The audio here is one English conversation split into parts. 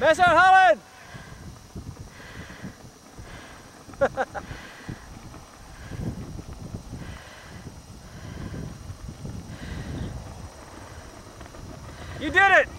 Pass out, Holland! You did it!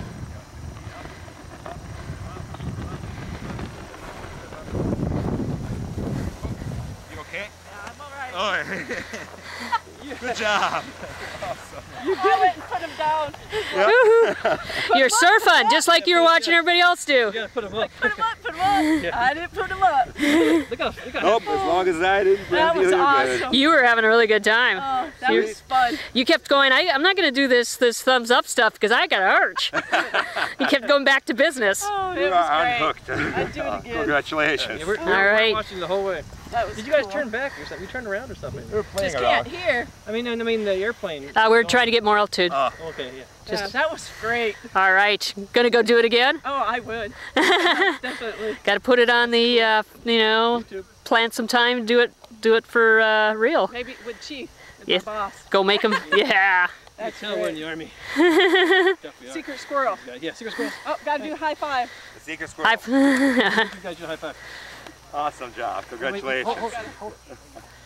You okay? Yeah, I'm alright. Oh, good job. Awesome. I went and put him down. You're surfing, just like you were watching everybody else do. You gotta put him up. Put him up, put him up. Yeah. I didn't put him up. Look how Nope, as long as I didn't That was awesome. You were having a really good time. Oh, that was fun. You kept going, I'm not going to do this thumbs up stuff because I got arch. You kept going back to business. Oh, it You was are great. unhooked. I'd do it again. Congratulations. Yeah, we're All right. watching the whole way. That was Did you guys cool. turn back or something? You turned around or something? We were playing Just around. can't hear. I mean the airplane. We're trying to get more altitude. Okay, yeah. Yeah, that was great. All right, gonna go do it again? Oh, I would. Definitely. Got to put it on the, you know, YouTube. plan some time, do it for real. Maybe with Chief, Yeah. my boss. Go make them, yeah. That's Tell we're in great. the Army. Secret squirrel. Yeah, secret squirrel. Oh, gotta do a high five. The secret squirrel. I've You guys do a high five. Awesome job. Congratulations. Hold.